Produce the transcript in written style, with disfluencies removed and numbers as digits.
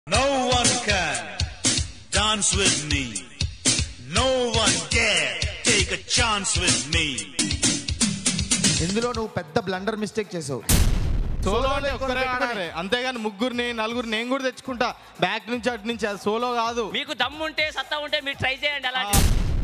No one can dance with me. No one dare take a chance with me. ఇందులో నువ్వు పెద్ద blunder mistake చేసావు. సోలోనే ఒక్కరే ఆడాలి, అంతేగాని ముగ్గురిని నలుగురిని నేను కూడా తెచ్చుకుంటా బ్యాక్ నుంచి అటు నుంచి. అది సోలో కాదు. మీకు దమ్ము ఉంటే సత్తా ఉంటే మీరు ట్రై చేయండి అలాంటి.